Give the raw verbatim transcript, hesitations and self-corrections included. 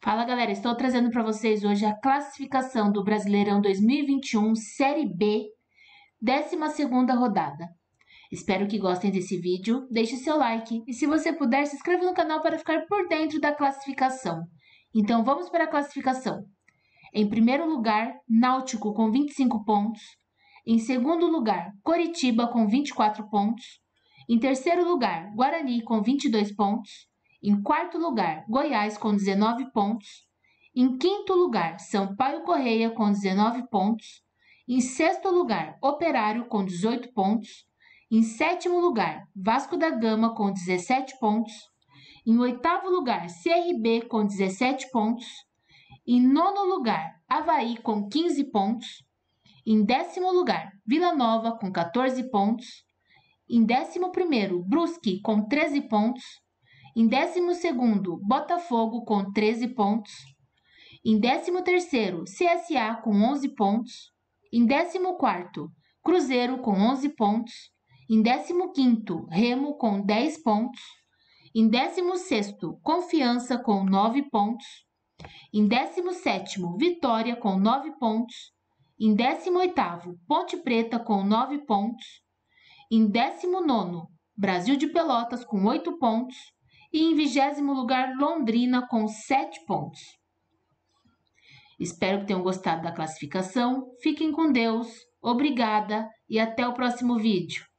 Fala galera, estou trazendo para vocês hoje a classificação do Brasileirão dois mil e vinte e um Série B, décima segunda rodada. Espero que gostem desse vídeo, deixe seu like e se você puder, se inscreva no canal para ficar por dentro da classificação. Então vamos para a classificação. Em primeiro lugar, Náutico com vinte e cinco pontos. Em segundo lugar, Coritiba com vinte e quatro pontos. Em terceiro lugar, Guarani com vinte e dois pontos. Em quarto lugar, Goiás com dezenove pontos. Em quinto lugar, Sampaio Corrêa com dezenove pontos. Em sexto lugar, Operário com dezoito pontos. Em sétimo lugar, Vasco da Gama com dezessete pontos. Em oitavo lugar, C R B com dezessete pontos. Em nono lugar, Avaí com quinze pontos. Em décimo lugar, Vila Nova com quatorze pontos. Em décimo primeiro, Brusque com treze pontos. Em décimo segundo, Botafogo com treze pontos. Em décimo terceiro, C S A com onze pontos. Em décimo quarto, Cruzeiro com onze pontos. Em décimo quinto, Remo com dez pontos. Em décimo sexto, Confiança com nove pontos. Em décimo sétimo, Vitória com nove pontos. Em décimo oitavo, Ponte Preta com nove pontos. Em décimo nono, Brasil de Pelotas com oito pontos. E em vigésimo lugar, Londrina com sete pontos. Espero que tenham gostado da classificação. Fiquem com Deus. Obrigada e até o próximo vídeo.